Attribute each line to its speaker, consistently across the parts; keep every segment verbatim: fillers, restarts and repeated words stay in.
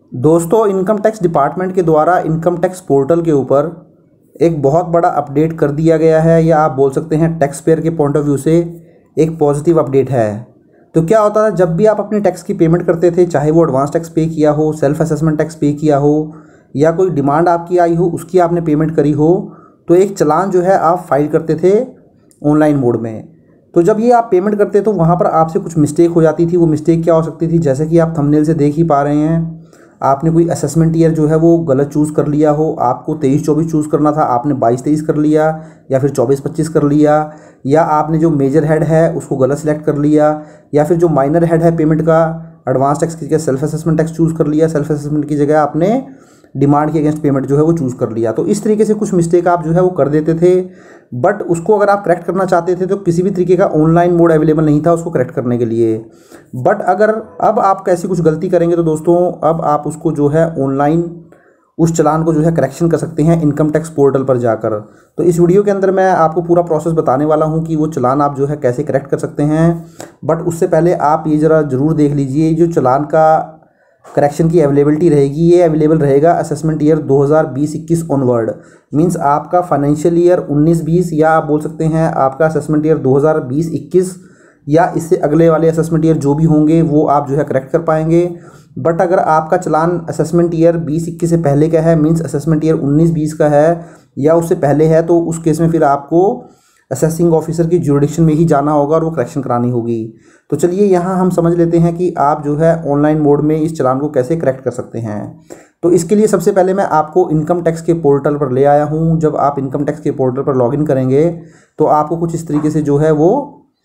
Speaker 1: दोस्तों, income tax department के द्वारा इनकम टैक्स पोर्टल के ऊपर एक बहुत बड़ा अपडेट कर दिया गया है, या आप बोल सकते हैं टैक्स पेयर के पॉइंट ऑफ व्यू से एक पॉजिटिव अपडेट है। तो क्या होता था, जब भी आप अपने टैक्स की पेमेंट करते थे, चाहे वो एडवांस टैक्स पे किया हो, सेल्फ असेसमेंट टैक्स पे किया हो, या कोई डिमांड आपकी आई हो उसकी आपने पेमेंट करी हो, तो एक चालान जो है आप फाइल करते थे ऑनलाइन मोड में। तो जब ये आप पेमेंट करते तो वहाँ पर आपसे कुछ मिस्टेक हो जाती थी। वो मिस्टेक क्या हो सकती थी, जैसे कि आप थंबनेल से देख ही पा रहे हैं, आपने कोई असेसमेंट ईयर जो है वो गलत चूज़ कर लिया हो। आपको तेईस चौबीस चूज़ करना था, आपने बाईस तेईस कर लिया, या फिर चौबीस पच्चीस कर लिया, या आपने जो मेजर हेड है उसको गलत सेलेक्ट कर लिया, या फिर जो माइनर हेड है पेमेंट का एडवांस टैक्स की जगह सेल्फ असेसमेंट टैक्स चूज़ कर लिया, सेल्फ असेसमेंट की जगह आपने डिमांड के अगेंस्ट पेमेंट जो है वो चूज़ कर लिया। तो इस तरीके से कुछ मिस्टेक आप जो है वो कर देते थे, बट उसको अगर आप करेक्ट करना चाहते थे तो किसी भी तरीके का ऑनलाइन मोड अवेलेबल नहीं था उसको करेक्ट करने के लिए। बट अगर अब आप कैसी कुछ गलती करेंगे तो दोस्तों अब आप उसको जो है ऑनलाइन उस चालान को जो है करेक्शन कर सकते हैं इनकम टैक्स पोर्टल पर जाकर। तो इस वीडियो के अंदर मैं आपको पूरा प्रोसेस बताने वाला हूं कि वो चालान आप जो है कैसे करेक्ट कर सकते हैं। बट उससे पहले आप ये ज़रा ज़रूर देख लीजिए, जो चालान का करेक्शन की अवेलेबिलिटी रहेगी, ये अवेलेबल रहेगा असेसमेंट ईयर दो हज़ार बीस इक्कीस ऑनवर्ड। मींस आपका फाइनेंशियल ईयर उन्नीस बीस, या आप बोल सकते हैं आपका असेसमेंट ईयर दो हज़ार बीस इक्कीस, या इससे अगले वाले असेसमेंट ईयर जो भी होंगे वो आप जो है करेक्ट कर पाएंगे। बट अगर आपका चालान असेसमेंट ईयर बीस इक्कीस से पहले का है, मींस असेसमेंट ईयर उन्नीस बीस का है या उससे पहले है, तो उस केस में फिर आपको असेसिंग ऑफिसर की ज्यूरिडिक्शन में ही जाना होगा और वो करेक्शन करानी होगी। तो चलिए यहाँ हम समझ लेते हैं कि आप जो है ऑनलाइन मोड में इस चालान को कैसे करेक्ट कर सकते हैं। तो इसके लिए सबसे पहले मैं आपको इनकम टैक्स के पोर्टल पर ले आया हूँ। जब आप इनकम टैक्स के पोर्टल पर लॉगिन करेंगे तो आपको कुछ इस तरीके से जो है वो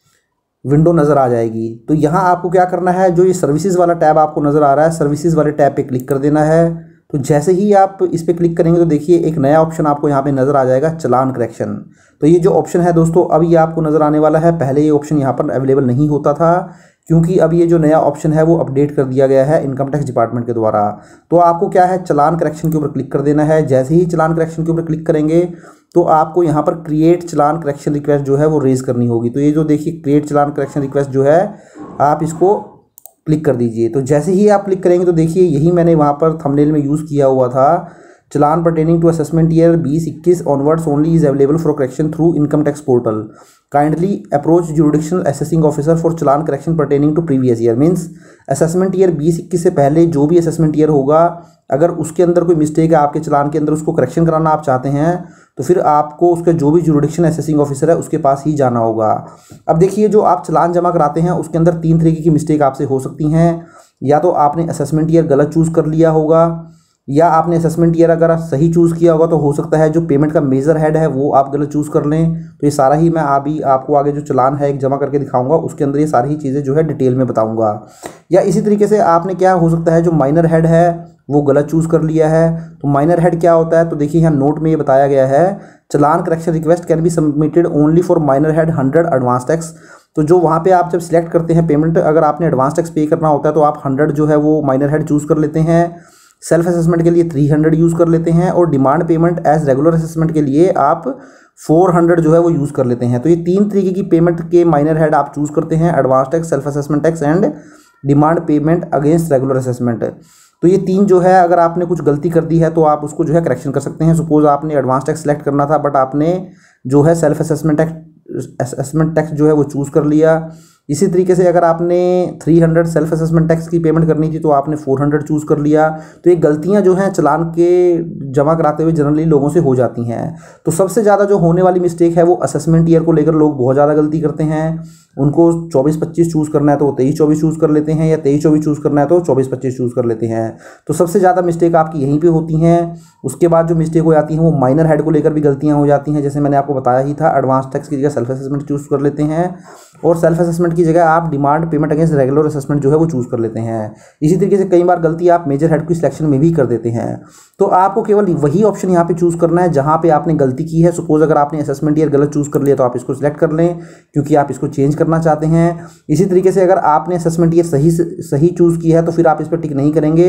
Speaker 1: विंडो नज़र आ जाएगी। तो यहाँ आपको क्या करना है, जो ये सर्विसेज वाला टैब आपको नज़र आ रहा है, सर्विसेज वाले टैब पे क्लिक कर देना है। तो जैसे ही आप इस पर क्लिक करेंगे तो देखिए एक नया ऑप्शन आपको यहाँ पे नज़र आ जाएगा, चालान करेक्शन। तो ये जो ऑप्शन है दोस्तों अब ये आपको नज़र आने वाला है। पहले ये ऑप्शन यहाँ पर अवेलेबल नहीं होता था, क्योंकि अब ये जो नया ऑप्शन है वो अपडेट कर दिया गया है इनकम टैक्स डिपार्टमेंट के द्वारा। तो आपको क्या है, चालान करेक्शन के ऊपर क्लिक कर देना है। जैसे ही चालान करेक्शन के ऊपर क्लिक करेंगे तो आपको यहाँ पर क्रिएट चालान करेक्शन रिक्वेस्ट जो है वो रेज करनी होगी। तो ये जो देखिए क्रिएट चालान करेक्शन रिक्वेस्ट जो है, आप इसको क्लिक कर दीजिए। तो जैसे ही आप क्लिक करेंगे तो देखिए यही मैंने वहाँ पर थंबनेल में यूज़ किया हुआ था, challan pertaining to assessment year बीस इक्कीस onwards only is available for correction through income tax portal. Kindly approach jurisdictional assessing officer for challan correction pertaining to previous year. Means assessment year बीस इक्कीस से पहले जो भी असेसमेंट ईयर होगा, अगर उसके अंदर कोई मिस्टेक है आपके चालान के अंदर, उसको करेक्शन कराना आप चाहते हैं तो फिर आपको उसका जो भी ज्यूरिडिक्शन असेसिंग ऑफिसर है उसके पास ही जाना होगा। अब देखिए जो आप चालान जमा कराते हैं उसके अंदर तीन तरीके की मिस्टेक आपसे हो सकती हैं। या तो आपने असेसमेंट ईयर गलत चूज़ कर लिया होगा, या आपने असेसमेंट ईयर अगर सही चूज़ किया होगा तो हो सकता है जो पेमेंट का मेजर हेड है वो आप गलत चूज़ कर लें। तो ये सारा ही मैं अभी आपको आगे जो चालान है एक जमा करके दिखाऊंगा, उसके अंदर ये सारी ही चीज़ें जो है डिटेल में बताऊंगा। या इसी तरीके से आपने क्या हो सकता है, जो माइनर हेड है वो गलत चूज़ कर लिया है। तो माइनर हेड क्या होता है, तो देखिए यहाँ नोट में ये बताया गया है, challan correction request can be submitted only for minor head hundred advance tax. तो जो वहाँ पे आप जब सिलेक्ट करते हैं पेमेंट, अगर आपने एडवांस टैक्स पे करना होता है तो आप हंड्रेड जो है वो माइनर हेड चूज़ कर लेते हैं, सेल्फ असेसमेंट के लिए थ्री हंड्रेड यूज़ कर लेते हैं, और demand payment as regular assessment के लिए आप फोर हंड्रेड जो है वो यूज़ कर लेते हैं। तो ये तीन तरीके की पेमेंट के माइनर हेड आप चूज़ करते हैं, advance tax, self assessment tax and demand payment against regular assessment. तो ये तीन जो है अगर आपने कुछ गलती कर दी है तो आप उसको जो है करेक्शन कर सकते हैं। सपोज आपने एडवांस टैक्स सेलेक्ट करना था, बट आपने जो है self assessment tax assessment tax जो है वो चूज़ कर लिया। इसी तरीके से अगर आपने तीन सौ सेल्फ असेसमेंट टैक्स की पेमेंट करनी थी तो आपने चार सौ चूज़ कर लिया। तो ये गलतियां जो हैं चालान के जमा कराते हुए जनरली लोगों से हो जाती हैं। तो सबसे ज़्यादा जो होने वाली मिस्टेक है वो असेसमेंट ईयर को लेकर लोग बहुत ज़्यादा गलती करते हैं। उनको चौबीस पच्चीस चूज़ करना है तो वो तेईस चौबीस चूज़ कर लेते हैं, या तेईस चौबीस चूज़ करना है तो चौबीस पच्चीस चूज़ कर लेते हैं। तो सबसे ज़्यादा मिस्टेक आपकी यहीं पे होती हैं। उसके बाद जो मिस्टेक हो जाती हैं वो माइनर हेड को लेकर भी गलतियाँ हो जाती हैं। जैसे मैंने आपको बताया ही था, एडवांस टैक्स की जगह सेल्फ असेसमेंट चूज़ कर लेते हैं, और सेल्फ असेसमेंट की जगह आप demand payment against regular assessment जो है वो चूज़ कर लेते हैं। इसी तरीके से कई बार गलती आप मेजर हेड की सिलेक्शन में भी कर देते हैं। तो आपको केवल वही ऑप्शन यहाँ पे चूज़ करना है जहाँ पे आपने गलती की है। सपोज अगर आपने असेसमेंट ईयर गलत चूज़ कर लिया तो आप इसको सिलेक्ट कर लें, क्योंकि आप इसको चेंज करना चाहते हैं। इसी तरीके से अगर आपने असेसमेंट ईयर सही सही चूज़ की है तो फिर आप इस पर टिक नहीं करेंगे,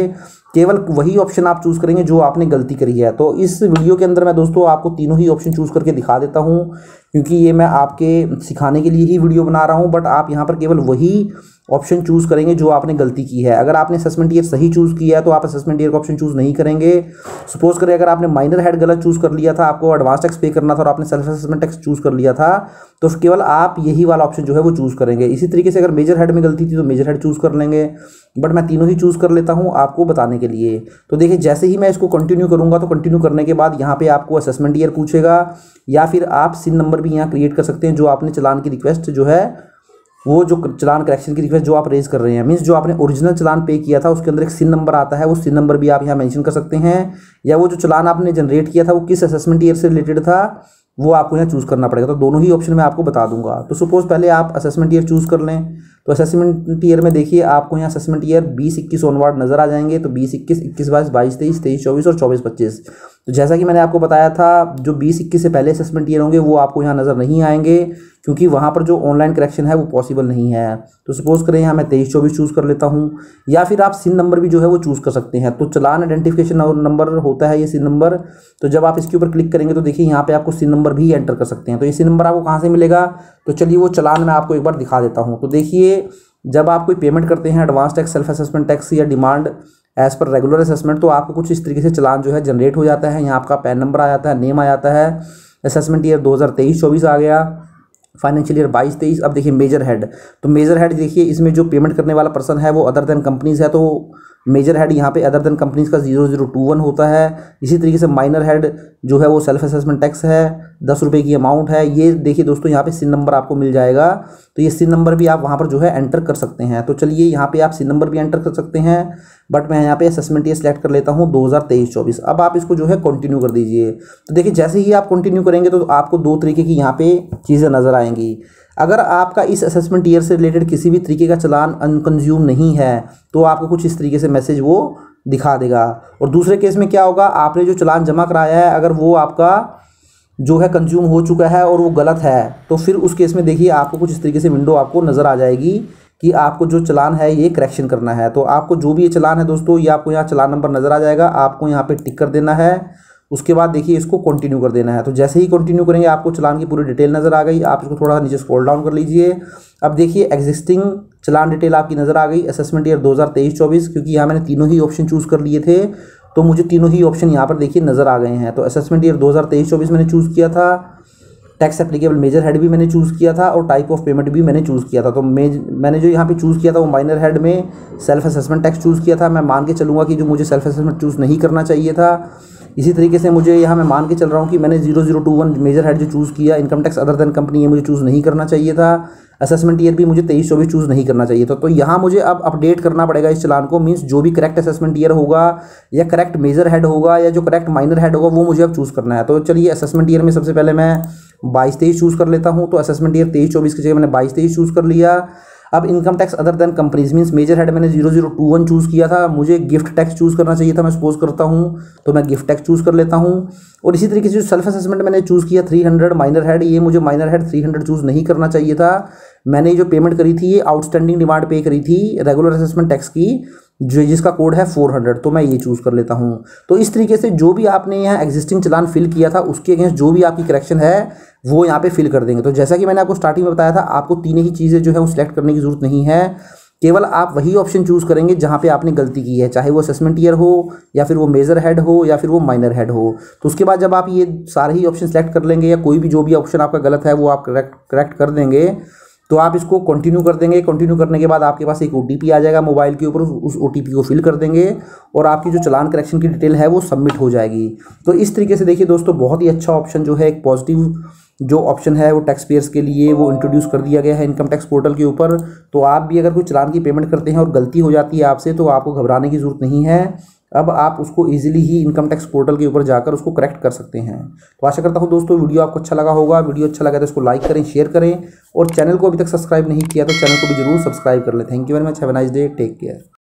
Speaker 1: केवल वही ऑप्शन आप चूज़ करेंगे जो आपने गलती करी है। तो इस वीडियो के अंदर मैं दोस्तों आपको तीनों ही ऑप्शन चूज़ करके दिखा देता हूँ, क्योंकि ये मैं आपके सिखाने के लिए ही वीडियो बना रहा हूँ। बट आप यहाँ पर केवल वही ऑप्शन चूज़ करेंगे जो आपने गलती की है। अगर आपने असेसमेंट ईयर सही चूज़ किया है तो आप असेसमेंट ईयर का ऑप्शन चूज़ नहीं करेंगे। सपोज करें अगर आपने माइनर हेड गलत चूज़ कर लिया था, आपको एडवांस टैक्स पे करना था और आपने सेल्फ असेसमेंट टैक्स चूज़ कर लिया था, तो केवल आप यही वाला ऑप्शन जो है वो चूज़ करेंगे। इसी तरीके से अगर मेजर हेड में गलती थी तो मेजर हेड चूज़ कर लेंगे। बट मैं तीनों ही चूज़ कर लेता हूँ आपको बताने के लिए। तो देखिए जैसे ही मैं इसको कंटिन्यू करूँगा तो कंटिन्यू करने के बाद यहाँ पे आपको असेसमेंट ईयर पूछेगा, या फिर आप सिन नंबर भी यहाँ क्रिएट कर सकते हैं जो आपने चालान की रिक्वेस्ट जो है वो जो चालान करेक्शन की रिक्वेस्ट जो आप रेज कर रहे हैं, मीन्स जो आपने ओरिजिनल चालान पे किया था उसके अंदर एक सिन नंबर आता है, वो सिन नंबर भी आप यहाँ मेंशन कर सकते हैं। या वो जो चालान आपने जनरेट किया था वो किस असेसमेंट ईयर से रिलेटेड था वो आपको यहाँ चूज़ करना पड़ेगा। तो दोनों ही ऑप्शन मैं आपको बता दूंगा। तो सपोज पहले आप असेसमेंट ईयर चूज़ कर लें। तो असेसमेंट ईयर में देखिए आपको यहाँ असेसमेंट ईयर बीस इक्कीस ऑनवर्ड नजर आ जाएंगे। तो बीस इक्कीस, इक्कीस बाईस, बाईस तेईस, तेईस चौबीस और चौबीस पच्चीस। तो जैसा कि मैंने आपको बताया था, जो बीस इक्कीस से पहले असेसमेंट ईयर होंगे वो आपको यहाँ नज़र नहीं आएंगे, क्योंकि वहाँ पर जो ऑनलाइन करेक्शन है वो पॉसिबल नहीं है। तो सपोज करें यहाँ मैं तेईस चौबीस चूज़ कर लेता हूँ, या फिर आप सिन नंबर भी जो है वो चूज़ कर सकते हैं। तो चालान आइडेंटिफिकेशन नंबर होता है ये सिन नंबर। तो जब आप इसके ऊपर क्लिक करेंगे तो देखिए यहाँ पे आपको सिन नंबर भी एंटर कर सकते हैं। तो ये सिन नंबर आपको कहाँ से मिलेगा, तो चलिए वो चालान मैं आपको एक बार दिखा देता हूँ। तो देखिए जब आप कोई पेमेंट करते हैं advance tax, self assessment tax या demand as per regular assessment, तो आपको कुछ इस तरीके से चालान जो है जनरेट हो जाता है। यहाँ आपका पैन नंबर आ जाता है, नेम आ जाता है, असेसमेंट ईयर दो हज़ार तेईस चौबीस आ गया, फाइनेंशियल ईयर बाईस तेईस। अब देखिए मेजर हेड, तो मेजर हेड देखिए इसमें जो पेमेंट करने वाला पर्सन है वो अदर देन कंपनीज है, तो मेजर हेड यहाँ पे अदर देन कंपनीज का जीरो जीरो टू वन होता है। इसी तरीके से माइनर हेड जो है वो सेल्फ असेसमेंट टैक्स है, दस रुपये की अमाउंट है। ये देखिए दोस्तों यहाँ पे सिन नंबर आपको मिल जाएगा। तो ये सिन नंबर भी आप वहाँ पर जो है एंटर कर सकते हैं। तो चलिए यहाँ पे आप सिन नंबर भी एंटर कर सकते हैं, बट मैं यहाँ पे असेसमेंट ईयर सेलेक्ट कर लेता हूँ दो हज़ार तेईस चौबीस। अब आप इसको जो है कंटिन्यू कर दीजिए। तो देखिए जैसे ही आप कंटिन्यू करेंगे तो आपको दो तरीके की यहाँ पे चीज़ें नज़र आएंगी। अगर आपका इस असेसमेंट ईयर से रिलेटेड किसी भी तरीके का चालान अनकंज्यूम नहीं है तो आपको कुछ इस तरीके से मैसेज वो दिखा देगा। और दूसरे केस में क्या होगा, आपने जो चालान जमा कराया है अगर वो आपका जो है कंज्यूम हो चुका है और वो गलत है, तो फिर उस केस में देखिए आपको कुछ इस तरीके से विंडो आपको नज़र आ जाएगी कि आपको जो चालान है ये करेक्शन करना है। तो आपको जो भी ये चालान है दोस्तों, ये आपको यहाँ चालान नंबर नज़र आ जाएगा, आपको यहाँ पे टिक कर देना है। उसके बाद देखिए इसको कंटिन्यू कर देना है। तो जैसे ही कंटिन्यू करेंगे आपको चालान की पूरी डिटेल नज़र आ गई। आप इसको थोड़ा सा नीचे स्क्रॉल डाउन कर लीजिए। अब देखिए एग्जिस्टिंग चालान डिटेल आपकी नज़र आ गई, असेसमेंट ईयर दो हज़ार तेईस चौबीस, क्योंकि यहाँ मैंने तीनों ही ऑप्शन चूज़ कर लिए थे तो मुझे तीनों ही ऑप्शन यहाँ पर देखिए नज़र आ गए हैं। तो असेसमेंट ईयर दो हज़ार तेईस चौबीस मैंने चूज़ किया था, टैक्स एप्लीकेबल मेजर हेड भी मैंने चूज़ किया था और टाइप ऑफ पेमेंट भी मैंने चूज़ किया था। तो मैं मैंने जो यहाँ पे चूज़ किया था वो माइनर हेड में सेल्फ असेसमेंट टैक्स चूज़ किया था। मैं मान के चलूँगा कि जो मुझे सेल्फ असेसमेंट चूज़ नहीं करना चाहिए था। इसी तरीके से मुझे यहाँ मैं मान के चल रहा हूँ कि मैंने zero zero two one major head जो चूज़ किया, income tax other than company, ये मुझे चूज़ नहीं करना चाहिए था। असेसमेंट ईयर भी मुझे तेईस चौबीस चूज़ नहीं करना चाहिए था। तो यहाँ मुझे अब अपडेट करना पड़ेगा इस चालान को, मीन्स जो भी करेक्ट असेसमेंट ईयर होगा या करेक्ट मेजर हेड होगा या जो करेक्ट माइनर हेड होगा वो मुझे अब चूज़ करना है। तो चलिए असेसमेंट ईयर में सबसे पहले मैं बाईस तेईस चूज़ कर लेता हूँ। तो असेसमेंट ईयर तेईस चौबीस की जगह मैंने बाईस तेईस चूज़ कर लिया। अब income tax other than companies means major head मैंने zero zero two one choose किया था, मुझे गिफ्ट टैक्स चूज़ करना चाहिए था, मैं सपोज करता हूँ, तो मैं गिफ्ट टैक्स चूज़ कर लेता हूँ। और इसी तरीके से जो सेल्फ असेसमेंट मैंने चूज़ किया थ्री हंड्रेड माइनर हेड, ये मुझे minor head three hundred choose नहीं करना चाहिए था। मैंने जो पेमेंट करी थी ये आउटस्टैंडिंग डिमांड पे करी थी रेगुलर असेसमेंट टैक्स की, जो जिसका कोड है फोर हंड्रेड, तो मैं ये चूज़ कर लेता हूँ। तो इस तरीके से जो भी आपने यहाँ एग्जिस्टिंग चालान फिल किया था उसके अगेंस्ट जो भी आपकी करेक्शन है वो यहाँ पे फिल कर देंगे। तो जैसा कि मैंने आपको स्टार्टिंग में बताया था, आपको तीनों ही चीज़ें जो है वो सिलेक्ट करने की जरूरत नहीं है, केवल आप वही ऑप्शन चूज़ करेंगे जहाँ पे आपने गलती की है, चाहे वो असेसमेंट ईयर हो या फिर वो मेजर हेड हो या फिर वो माइनर हेड हो। तो उसके बाद जब आप ये सारे ही ऑप्शन सेलेक्ट कर लेंगे या कोई भी जो भी ऑप्शन आपका गलत है वो आप करेक्ट करेक्ट कर देंगे, तो आप इसको कंटिन्यू कर देंगे। कंटिन्यू करने के बाद आपके पास एक ओटीपी आ जाएगा मोबाइल के ऊपर, उस ओटीपी को फिल कर देंगे और आपकी जो चालान करेक्शन की डिटेल है वो सबमिट हो जाएगी। तो इस तरीके से देखिए दोस्तों बहुत ही अच्छा ऑप्शन जो है, एक पॉजिटिव जो ऑप्शन है वो टैक्स पेयर्स के लिए वो इंट्रोड्यूस कर दिया गया है इनकम टैक्स पोर्टल के ऊपर। तो आप भी अगर कोई चालान की पेमेंट करते हैं और गलती हो जाती है आपसे, तो आपको घबराने की ज़रूरत नहीं है। अब आप उसको इजीली ही इनकम टैक्स पोर्टल के ऊपर जाकर उसको करेक्ट कर सकते हैं। तो आशा करता हूँ दोस्तों वीडियो आपको अच्छा लगा होगा। वीडियो अच्छा लगा तो इसको लाइक करें, शेयर करें और चैनल को अभी तक सब्सक्राइब नहीं किया तो चैनल को भी जरूर सब्सक्राइब कर लें। Thank you very much, have a nice day, take care.